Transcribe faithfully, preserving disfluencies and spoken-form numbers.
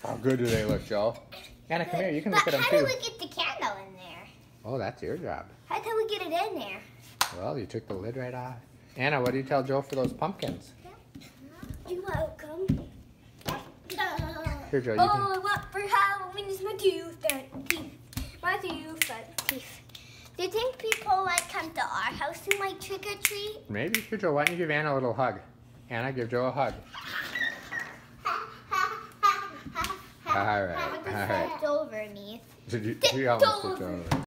How good do they look, Joe? Anna, come here. You can but look at them how too. do we get the candle in there? Oh, that's your job. How do we get it in there? Well, you took the lid right off. Anna, what do you tell Joe for those pumpkins? You're welcome. Here, Joe, you All can... I want for Halloween is my tooth and teeth. My tooth and teeth. Do you think people like come to our house and like trick or treat? Maybe. Here, Joe, why don't you give Anna a little hug? Anna, give Joe a hug. All right, all right. Over me. Did you, she almost tipped over.